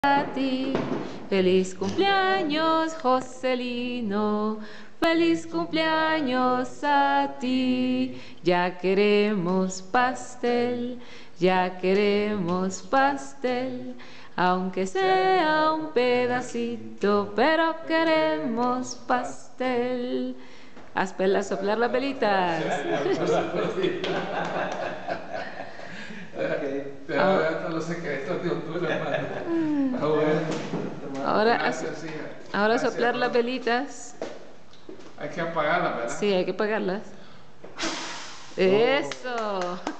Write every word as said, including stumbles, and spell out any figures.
a ti. Feliz cumpleaños, Joselino. Feliz cumpleaños a ti. Ya queremos pastel, ya queremos pastel. Aunque sea un pedacito, pero queremos pastel. Haz pelas, soplar las velitas. Okay. Te voy a dar todos los secretos de Honduras, hermano. Ah, bueno. Ahora, Gracias, hija. ahora Gracias, soplar las hermano. velitas. Hay que apagarlas, ¿verdad? Sí, hay que apagarlas. Oh. Eso.